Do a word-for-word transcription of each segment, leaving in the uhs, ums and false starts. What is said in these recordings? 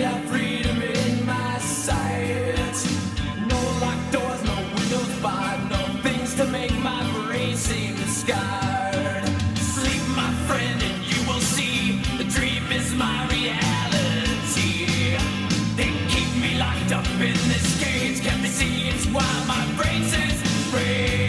of freedom in my sight. No locked doors, no windows barred, no things to make my brain seem scarred. Sleep, my friend, and you will see the dream is my reality. They keep me locked up in this cage, kept me seeing while my brain says rage.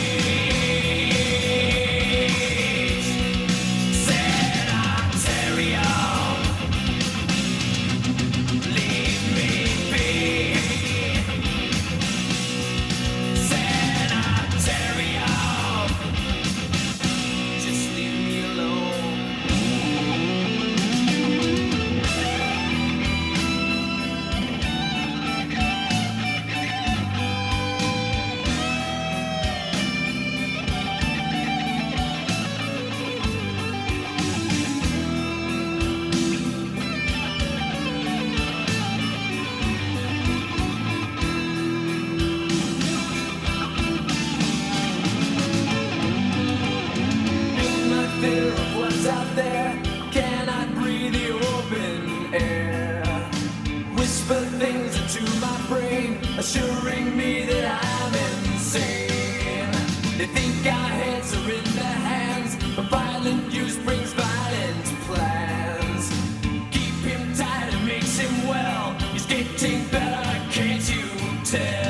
Fear of what's out there, cannot breathe the open air. Whisper things into my brain, assuring me that I'm insane. They think our heads are in their hands, but violent use brings violent plans. Keep him tight, it makes him well, he's getting better, can't you tell?